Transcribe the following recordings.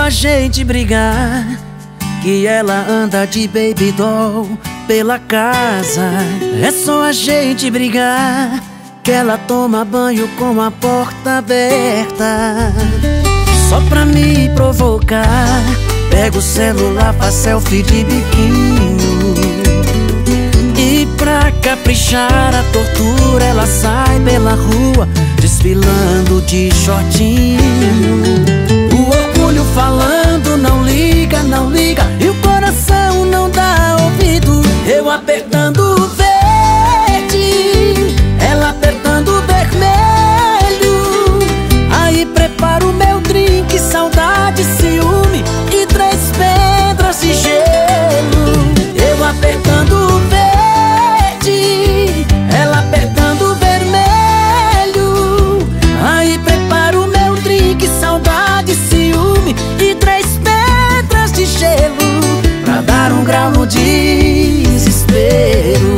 a gente brigar, que ela anda de baby doll pela casa. É só a gente brigar, que ela toma banho com a porta aberta. Só pra me provocar, pega o celular, faz selfie de biquinho. E pra caprichar a tortura, ela sai pela rua desfilando de shortinho. O orgulho falando não liga, não liga, e o coração não dá ouvido. Eu apertando o verde, ela apertando o vermelho. Aí preparo o meu drink, saudade, ciúme e 3 pedras de gelo. Eu apertando o verde, ela apertando o vermelho. Aí preparo o meu drink, saudade, ciúme e 3 pedras de gelo, pra dar um grau no desespero.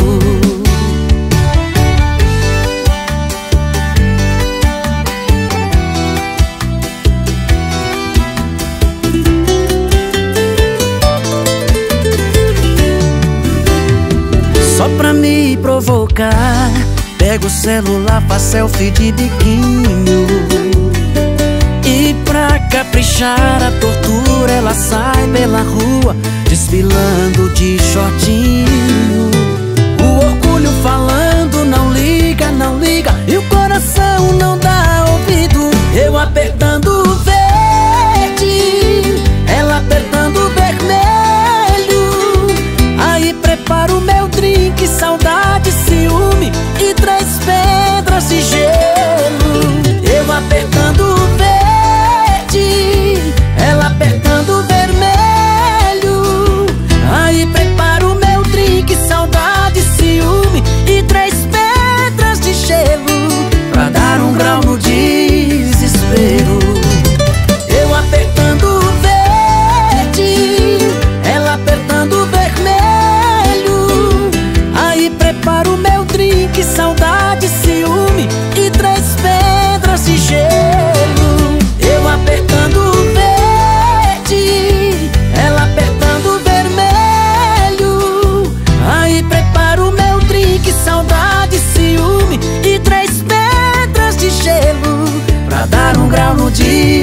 Só pra me provocar, pega o celular, faz selfie de biquinho. E pra caprichar a tortura, ela sai pela rua desfilando de shortinho. O orgulho falando não liga, não liga, e o coração não dá ouvido. Eu apertando o verde, ela apertando o vermelho. Aí preparo o meu drink, saudade, ciúme e 3 pedras de gelo. Eu apertando o verde, ela apertando o vermelho. Aí preparo o meu drink, saudade, ciúme e 3 pedras de gelo, pra dar um grau no desespero. Eu apertando o verde, ela apertando o vermelho. Aí preparo o meu drink, saudade, ciúme e 3 pedras de gelo. Eu apertando o verde, ela apertando o vermelho. Aí preparo o meu drink, saudade, ciúme e 3 pedras de gelo, pra dar um grau no desespero.